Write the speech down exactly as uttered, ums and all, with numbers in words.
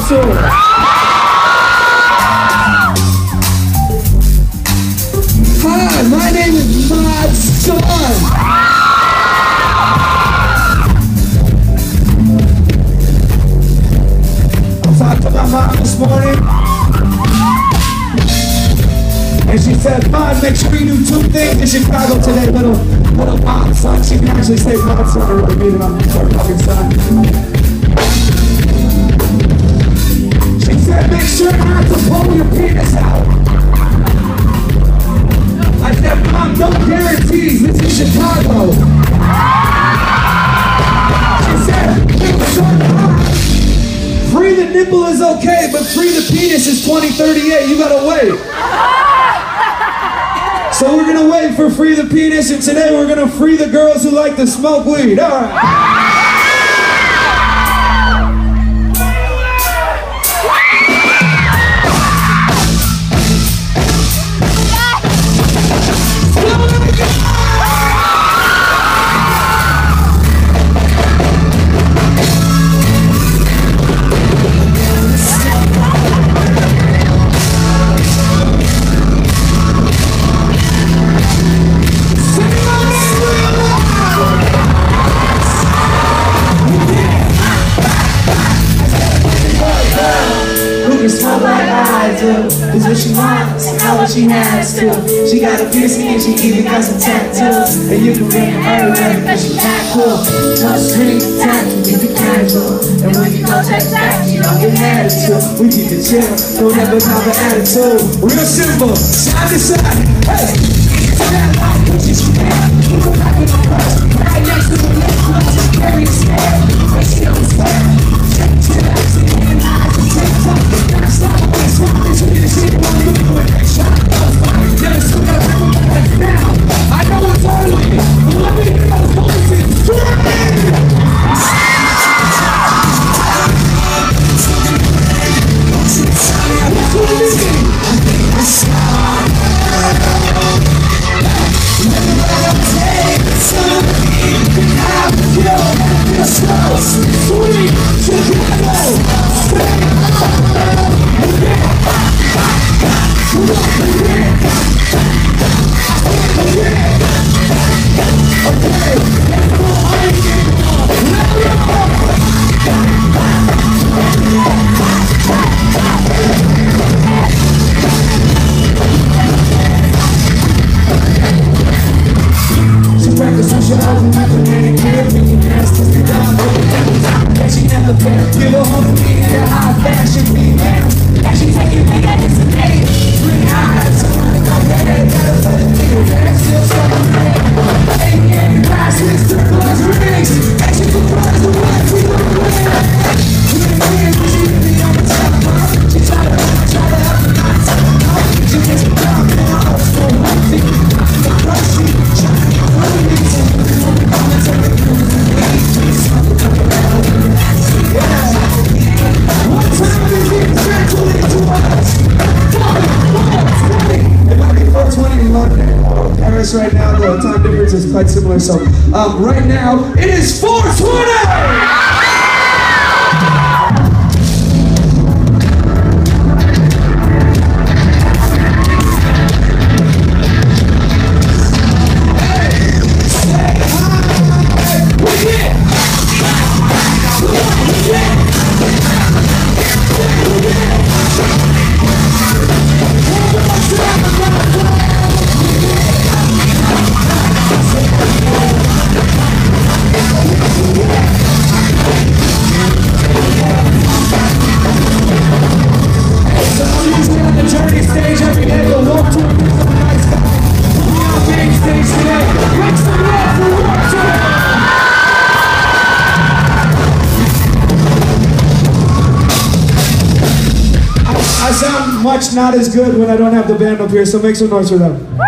soul. Hi, my name is Mod Son. I talked to my mom this morning, and she said, Mod, make sure you do two things in Chicago today, little, little Mod Son. She can actually say Mod Son or really mean it, I'm her fucking son. She said, make sure not to pull your penis out. I said, Mom, no guarantees, this is Chicago. She said, free the nipple is okay, but free the penis is twenty thirty-eight, you gotta wait. So we're gonna wait for free the penis, and today we're gonna free the girls who like to smoke weed. All right. Is what she wants, not what she has to. She got a piercing and she even got some tattoos. And you can bring her around because she that cool. No string attached, keep it casual. And when you go take back, you don't get mad at you. We keep it chill, don't ever have an attitude. Real simple, side to side. Hey! To that life, which is fair. We go back in the press. Right next to the left, let's just carry a snare. But she don't swear. Check it to that, see me in the eyes and take time. Gotta stop, gotta stop, this is the shit. Wanna do it, shot, those fire. Gotta still gotta bring them back now. I know it's early, but let me hear those voices. Give a home to me in a high fashion female. And she taking me at this day. Three eyes, someone go ahead, gotta put it in your ass, still something there. Ain't getting past this, circles, rings. And she can rise the way we don't win. We can win, but she can be on the top, huh? She try to help, try to help, but not tell her no. She gets me down, man, I was so healthy. I'm the crush, she trying to get rid of me. So I'm gonna take it through the day. She's something to get out of me. What time is it exactly to us? It might be four twenty in London. Paris right now, the time difference is quite similar. So um, right now, it is four twenty! I sound much not as good when I don't have the band up here, so make some noise for them.